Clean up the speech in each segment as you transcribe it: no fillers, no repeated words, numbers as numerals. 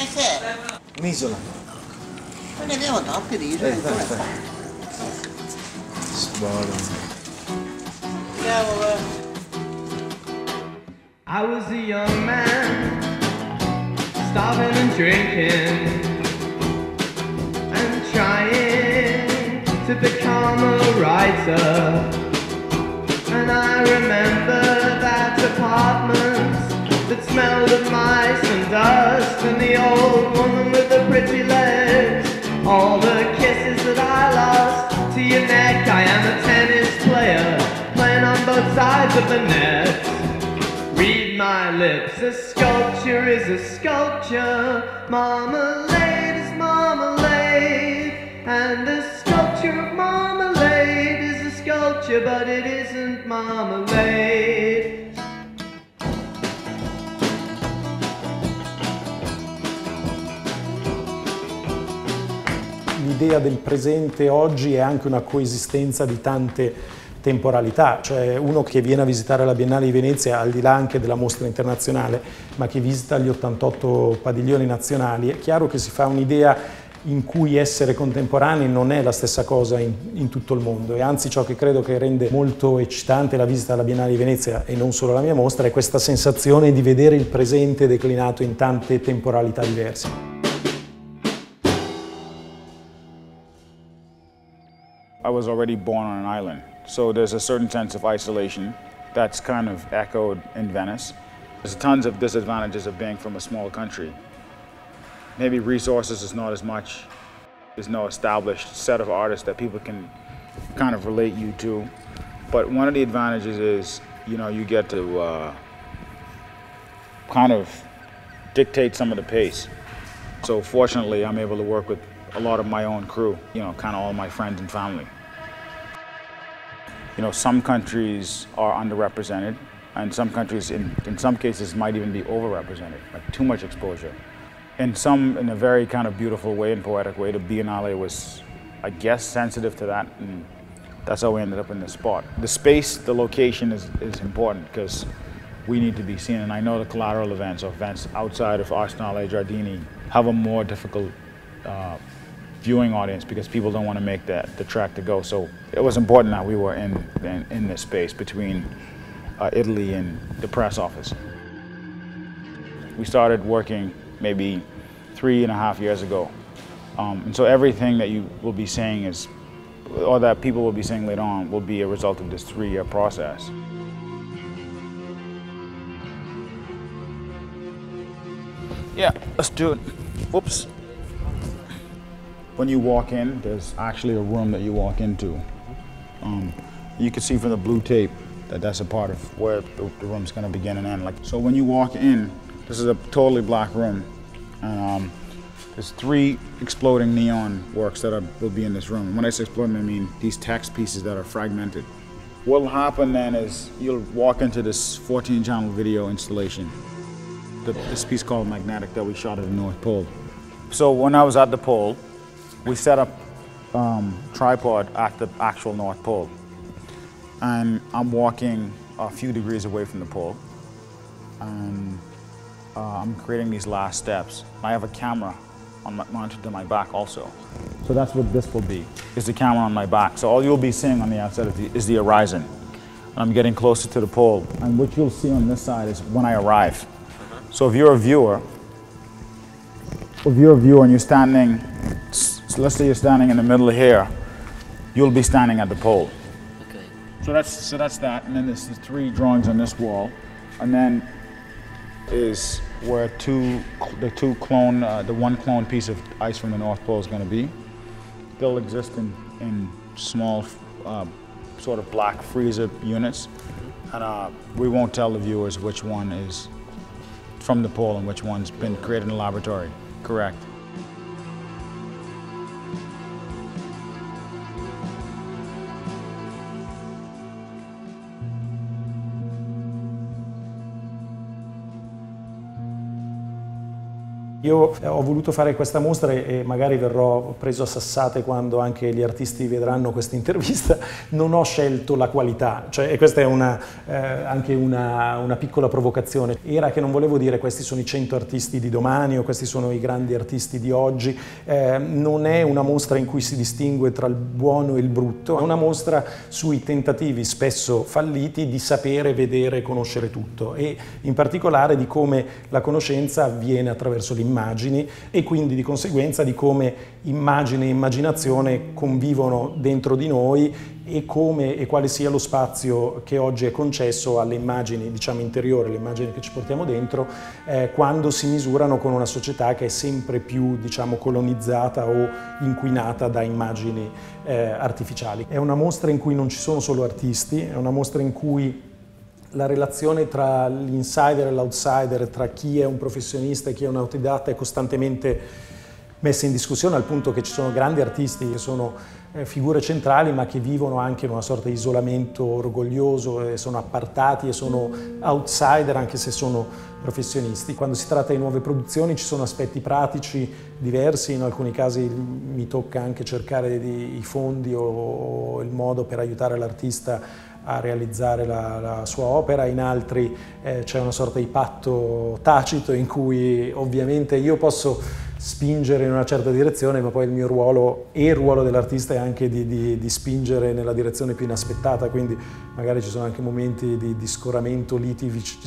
paese? Un'isola. Ma ne abbiamo troppe di isole. Andiamo, I was a young man, starving and drinking, and trying to become a writer. And I remember that apartment that smelled of mice and dust, and the old woman with the pretty legs, all the kisses that I lost to your neck. I am a tennis player, playing on both sides of the net. Read my lips, a sculpture is a sculpture, marmalade is marmalade, and the sculpture of marmalade is a sculpture, but it isn't marmalade. L'idea del presente oggi è anche una coesistenza di tante temporalità, cioè uno che viene a visitare la Biennale di Venezia, al di là anche della mostra internazionale, ma che visita gli 88 padiglioni nazionali, è chiaro che si fa un'idea in cui essere contemporanei non è la stessa cosa in tutto il mondo, e anzi ciò che credo che rende molto eccitante la visita alla Biennale di Venezia, e non solo la mia mostra, è questa sensazione di vedere il presente declinato in tante temporalità diverse. I was already born on an island, so there's a certain sense of isolation that's kind of echoed in Venice. There's tons of disadvantages of being from a small country. Maybe resources is not as much. There's no established set of artists that people can kind of relate you to. But one of the advantages is, you know, you get to kind of dictate some of the pace. So fortunately, I'm able to work with a lot of my own crew, you know, kind of all my friends and family. You know, some countries are underrepresented, and some countries, in some cases, might even be overrepresented, like too much exposure. And some, in a very kind of beautiful way and poetic way, the Biennale was, I guess, sensitive to that, and that's how we ended up in this spot. The space, the location is important, because we need to be seen, and I know the collateral events, or events outside of Arsenale Giardini, have a more difficult viewing audience because people don't want to make the trek to go. So it was important that we were in this space between Italy and the press office. We started working maybe 3.5 years ago. And so everything that you will be saying is, or that people will be saying later on, will be a result of this 3-year process. Yeah, let's do it. Whoops. When you walk in, there's actually a room that you walk into. You can see from the blue tape that that's a part of where the room's gonna begin and end. Like, so when you walk in, this is a totally black room. And there's 3 exploding neon works that will be in this room. And when I say exploding, I mean these text pieces that are fragmented. What'll happen then is you'll walk into this 14-channel video installation. This piece called Magnetic that we shot at the North Pole. So when I was at the pole, we set up tripod at the actual North Pole. And I'm walking a few degrees away from the pole. And I'm creating these last steps. I have a camera mounted to my back also. So that's what this will be, is the camera on my back. So all you'll be seeing on the outside is the horizon. And I'm getting closer to the pole. And what you'll see on this side is when I arrive. So if you're a viewer and you're standing, so let's say you're standing in the middle of here, you'll be standing at the pole. Okay. So that's that, and then there's the 3 drawings on this wall, and then is where the one clone piece of ice from the North Pole is going to be. They'll exist in small, sort of black freezer units, and we won't tell the viewers which one is from the pole and which one's been created in the laboratory. Correct. Io ho voluto fare questa mostra e magari verrò preso a sassate quando anche gli artisti vedranno questa intervista. Non ho scelto la qualità, cioè, e questa è anche una piccola provocazione. Era che non volevo dire questi sono i 100 artisti di domani o questi sono i grandi artisti di oggi. Non è una mostra in cui si distingue tra il buono e il brutto, è una mostra sui tentativi spesso falliti di sapere, vedere e conoscere tutto, e in particolare di come la conoscenza avviene attraverso l'immagini e quindi di conseguenza di come immagine e immaginazione convivono dentro di noi e come e quale sia lo spazio che oggi è concesso alle immagini, diciamo, interiori, le immagini che ci portiamo dentro, quando si misurano con una società che è sempre più, diciamo, colonizzata o inquinata da immagini artificiali. È una mostra in cui non ci sono solo artisti, è una mostra in cui la relazione tra l'insider e l'outsider, tra chi è un professionista e chi è un autodidatta, è costantemente messa in discussione, al punto che ci sono grandi artisti che sono figure centrali ma che vivono anche in una sorta di isolamento orgoglioso e sono appartati e sono outsider anche se sono professionisti. Quando si tratta di nuove produzioni ci sono aspetti pratici diversi, in alcuni casi mi tocca anche cercare i fondi o il modo per aiutare l'artista a realizzare la sua opera, in altri c'è una sorta di patto tacito in cui ovviamente io posso spingere in una certa direzione, ma poi il mio ruolo e il ruolo dell'artista è anche di spingere nella direzione più inaspettata, quindi magari ci sono anche momenti di scoramento, liti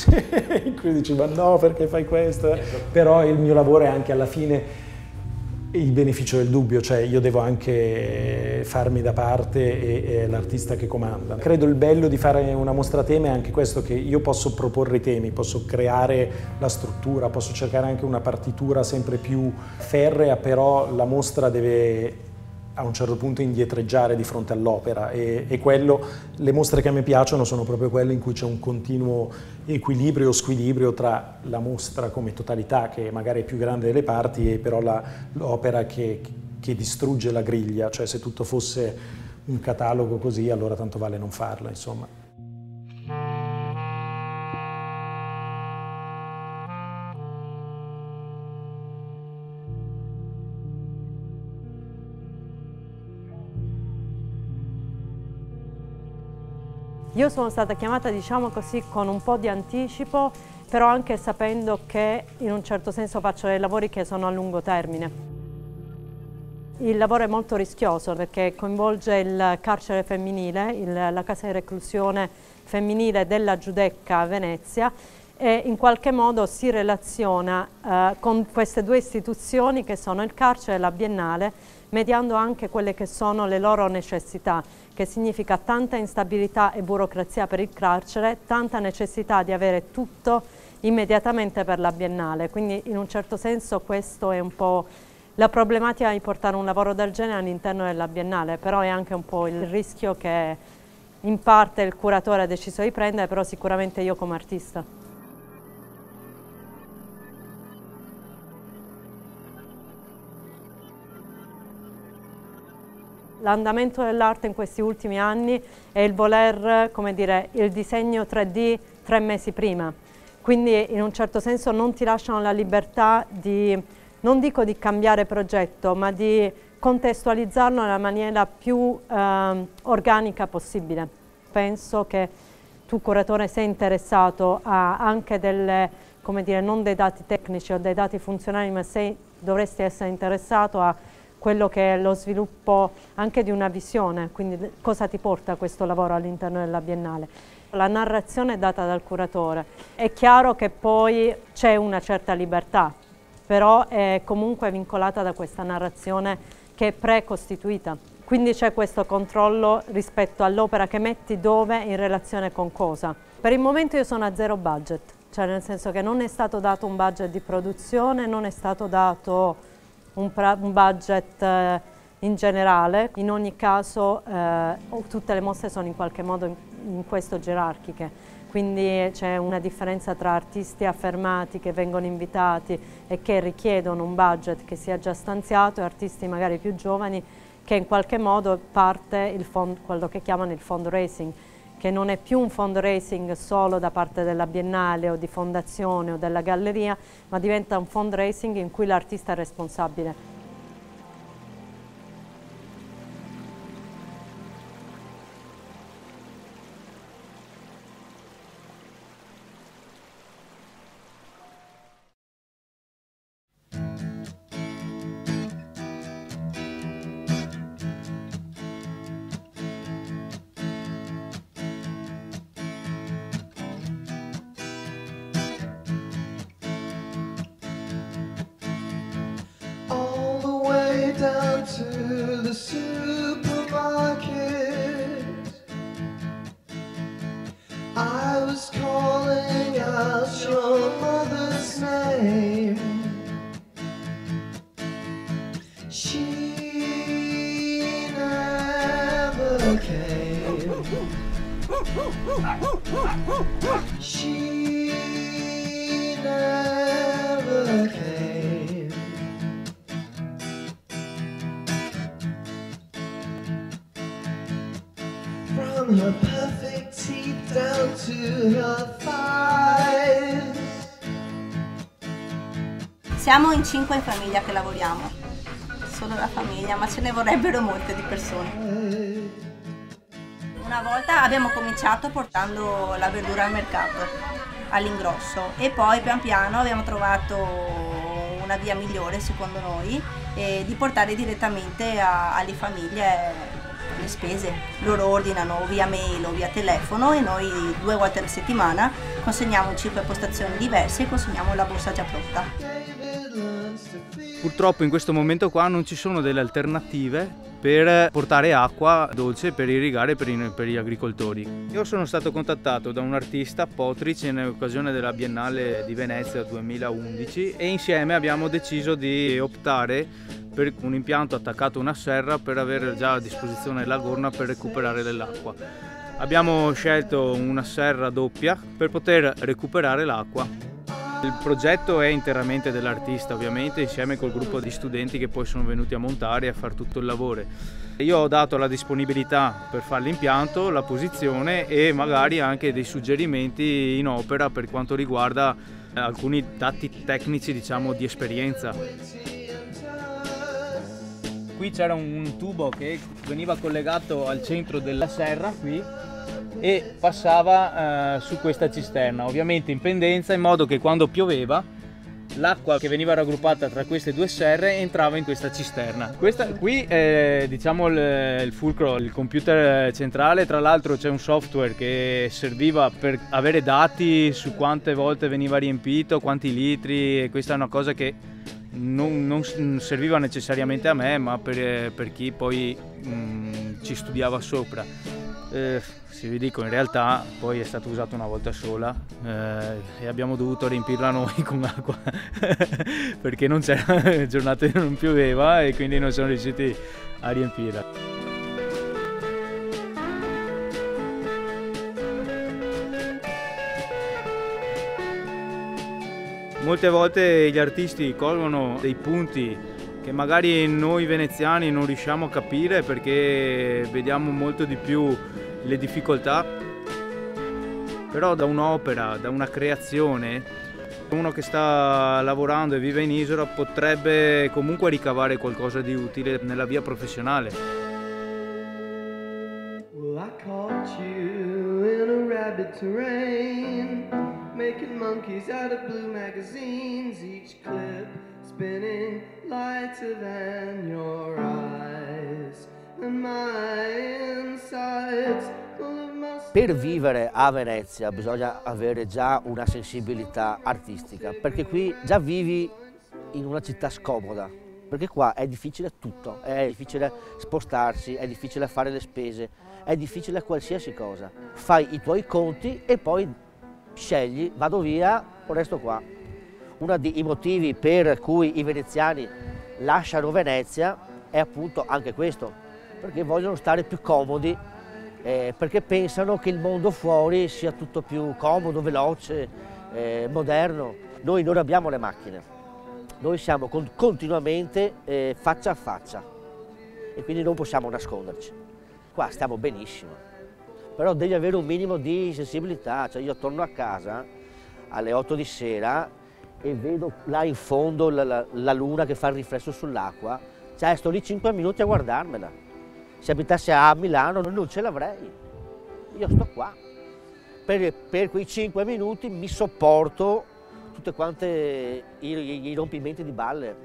in cui dici ma no, perché fai questo? Però il mio lavoro è anche alla fine il beneficio del dubbio, cioè io devo anche farmi da parte e è l'artista che comanda. Credo il bello di fare una mostra a tema è anche questo, che io posso proporre i temi, posso creare la struttura, posso cercare anche una partitura sempre più ferrea, però la mostra deve a un certo punto indietreggiare di fronte all'opera e quello, le mostre che a me piacciono sono proprio quelle in cui c'è un continuo equilibrio o squilibrio tra la mostra come totalità, che magari è più grande delle parti, e però l'opera che distrugge la griglia, cioè se tutto fosse un catalogo così allora tanto vale non farla, insomma. Io sono stata chiamata, diciamo così, con un po' di anticipo, però anche sapendo che in un certo senso faccio dei lavori che sono a lungo termine. Il lavoro è molto rischioso perché coinvolge il carcere femminile, la casa di reclusione femminile della Giudecca a Venezia, e in qualche modo si relaziona con queste due istituzioni che sono il carcere e la Biennale, mediando anche quelle che sono le loro necessità, che significa tanta instabilità e burocrazia per il carcere, tanta necessità di avere tutto immediatamente per la Biennale. Quindi in un certo senso questo è un po' la problematica di portare un lavoro del genere all'interno della Biennale, però è anche un po' il rischio che in parte il curatore ha deciso di prendere, però sicuramente io come artista. L'andamento dell'arte in questi ultimi anni è il voler, come dire, il disegno 3D 3 mesi prima. Quindi in un certo senso non ti lasciano la libertà di, non dico di cambiare progetto, ma di contestualizzarlo nella maniera più organica possibile. Penso che tu curatore sei interessato a anche delle, come dire, non dei dati tecnici o dei dati funzionali, ma dovresti essere interessato a quello che è lo sviluppo anche di una visione, quindi cosa ti porta questo lavoro all'interno della Biennale. La narrazione è data dal curatore, è chiaro che poi c'è una certa libertà, però è comunque vincolata da questa narrazione che è precostituita, quindi c'è questo controllo rispetto all'opera che metti dove in relazione con cosa. Per il momento io sono a zero budget, cioè nel senso che non è stato dato un budget di produzione, non è stato dato un budget in generale. In ogni caso tutte le mostre sono in qualche modo in questo gerarchiche, quindi c'è una differenza tra artisti affermati che vengono invitati e che richiedono un budget che sia già stanziato e artisti magari più giovani che in qualche modo parte quello che chiamano il fundraising, che non è più un fundraising solo da parte della Biennale o di fondazione o della galleria, ma diventa un fundraising in cui l'artista è responsabile. Down to the supermarket, I was calling out your mother's name. She never came. She never came. From her perfect teeth down to her thighs. Siamo in 5 in famiglia che lavoriamo, solo la famiglia, ma ce ne vorrebbero molte di persone. Una volta abbiamo cominciato portando la verdura al mercato, all'ingrosso, e poi pian piano abbiamo trovato una via migliore, secondo noi, di portare direttamente alle famiglie le spese. Loro ordinano via mail o via telefono e noi 2 volte alla settimana consegniamo 5 postazioni diverse e consegniamo la borsa già pronta. Purtroppo in questo momento qua non ci sono delle alternative per portare acqua dolce per irrigare per gli agricoltori. Io sono stato contattato da un artista, Potric, in occasione della Biennale di Venezia 2011 e insieme abbiamo deciso di optare per un impianto attaccato a una serra per avere già a disposizione la gorna per recuperare dell'acqua. Abbiamo scelto una serra doppia per poter recuperare l'acqua. Il progetto è interamente dell'artista, ovviamente, insieme col gruppo di studenti che poi sono venuti a montare e a fare tutto il lavoro. Io ho dato la disponibilità per fare l'impianto, la posizione e magari anche dei suggerimenti in opera per quanto riguarda alcuni dati tecnici, diciamo, di esperienza. Qui c'era un tubo che veniva collegato al centro della serra qui e passava su questa cisterna, ovviamente in pendenza, in modo che quando pioveva l'acqua che veniva raggruppata tra queste 2 serre entrava in questa cisterna. Questa qui è, diciamo, il fulcro, il computer centrale. Tra l'altro c'è un software che serviva per avere dati su quante volte veniva riempito, quanti litri, e questa è una cosa che non serviva necessariamente a me, ma per chi poi ci studiava sopra. Se vi dico, in realtà poi è stato usato una volta sola e abbiamo dovuto riempirla noi con acqua perché non c'era giornate che non pioveva e quindi non siamo riusciti a riempirla. Molte volte gli artisti colgono dei punti che magari noi veneziani non riusciamo a capire perché vediamo molto di più le difficoltà, però da un'opera, da una creazione, uno che sta lavorando e vive in isola potrebbe comunque ricavare qualcosa di utile nella via professionale. Well, I caught you in a rabbit terrain, making monkeys out of blue magazines, each clip spinning lighter than your eyes, and my insides full of muscle. Per vivere a Venezia bisogna avere già una sensibilità artistica, perché qui già vivi in una città scomoda, perché qua è difficile tutto, è difficile spostarsi, è difficile fare le spese, è difficile qualsiasi cosa. Fai i tuoi conti e poi scegli, vado via o resto qua. Uno dei motivi per cui i veneziani lasciano Venezia è appunto anche questo, perché vogliono stare più comodi, perché pensano che il mondo fuori sia tutto più comodo, veloce, moderno. Noi non abbiamo le macchine, noi siamo continuamente faccia a faccia e quindi non possiamo nasconderci. Qua stiamo benissimo, però devi avere un minimo di sensibilità. Cioè io torno a casa alle 8 di sera e vedo là in fondo la luna che fa il riflesso sull'acqua, cioè sto lì 5 minuti a guardarmela. Se abitassi a Milano non ce l'avrei, io sto qua. Per quei 5 minuti mi sopporto tutte quante i rompimenti di balle.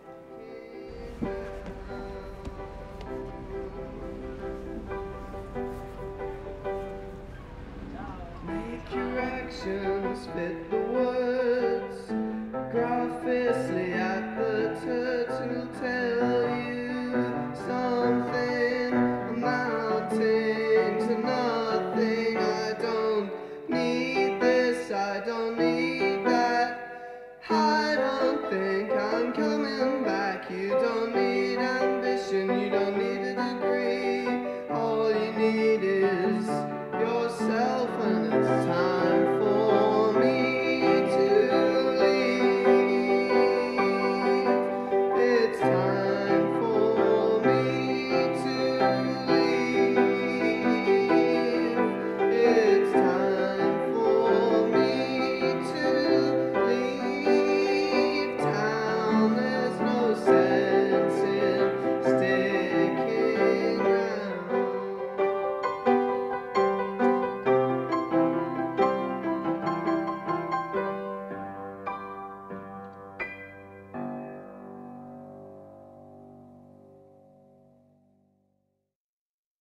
Make your actions fit the words. Graphically at the turtle tell you something amounting to nothing. I don't need this, I don't need that. I don't think I'm coming back. You don't need ambition, you don't need a degree. All you need is yourself, and it's time.